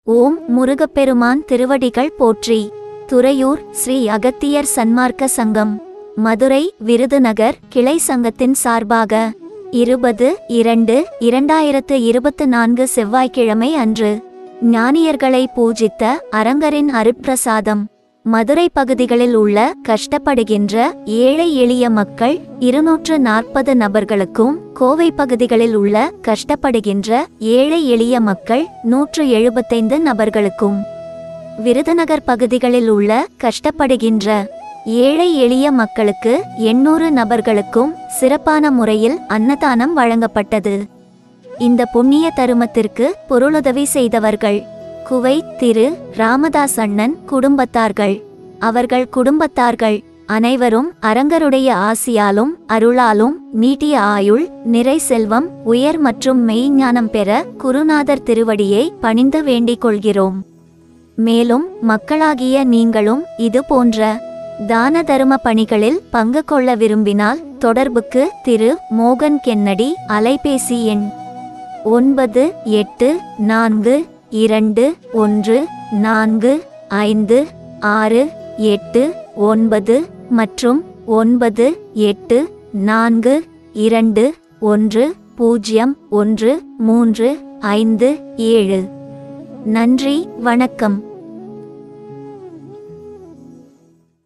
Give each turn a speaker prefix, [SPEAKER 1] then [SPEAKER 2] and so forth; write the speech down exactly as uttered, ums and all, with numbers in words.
[SPEAKER 1] ஓம் முருகப்பெருமான் திருவடிகள் போற்றி. துறையூர் ஸ்ரீ அகத்தியர் சன்மார்க்க சங்கம், மதுரை விருதுநகர் கிளை சங்கத்தின் சார்பாக இருபது இரண்டு இரண்டாயிரத்து இருபத்து நான்கு செவ்வாய்க்கிழமை அன்று ஞானியர்களை பூஜித்த அரங்கரின் அருட்பிரசாதம் மதுரை பகுதிகளில் உள்ள கஷ்டப்படுகின்ற ஏழை எளிய மக்கள் இருநூற்று நாற்பது நபர்களுக்கும், கோவை பகுதிகளில் உள்ள கஷ்டப்படுகின்ற ஏழை எளிய மக்கள் நூற்று எழுபத்தைந்து நபர்களுக்கும், விருதுநகர் பகுதிகளில் உள்ள கஷ்டப்படுகின்ற ஏழை எளிய மக்களுக்கு எண்ணூறு நபர்களுக்கும் சிறப்பான முறையில் அன்னதானம் வழங்கப்பட்டது. இந்த புண்ணிய தருமத்திற்கு பொருளுதவி செய்தவர்கள் குவை திரு ராமதாஸ் அண்ணன் குடும்பத்தார்கள். அவர்கள் குடும்பத்தார்கள் அனைவரும் அரங்கருடைய ஆசியாலும் அருளாலும் நீட்டிய ஆயுள், நிறை செல்வம், உயர் மற்றும் மெய்ஞானம் பெற குருநாதர் திருவடியை பணிந்து வேண்டிக் கொள்கிறோம். மேலும் மக்களாகிய நீங்களும் இது போன்ற தான தரும பணிகளில் பங்கு கொள்ள விரும்பினால் தொடர்புக்கு திரு மோகன் கென்னடி, அலைபேசி எண் ஒன்பது எட்டு நான்கு இரண்டு ஒன்று நான்கு ஐந்து ஆறு எட்டு ஒன்பது மற்றும் ஒன்பது எட்டு நான்கு இரண்டு ஒன்று பூஜ்ஜியம் ஒன்று மூன்று ஐந்து ஏழு. நன்றி, வணக்கம்.